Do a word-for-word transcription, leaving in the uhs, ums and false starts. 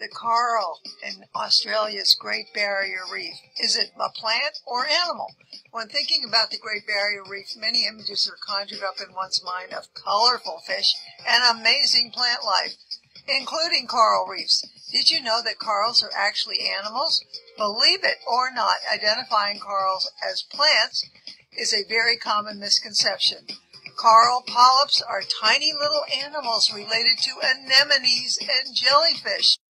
the coral in Australia's Great Barrier Reef? Is it a plant or animal? When thinking about the Great Barrier Reef, many images are conjured up in one's mind of colorful fish and amazing plant life, including coral reefs. Did you know that corals are actually animals? Believe it or not, identifying corals as plants is a very common misconception. Coral polyps are tiny little animals related to anemones and jellyfish.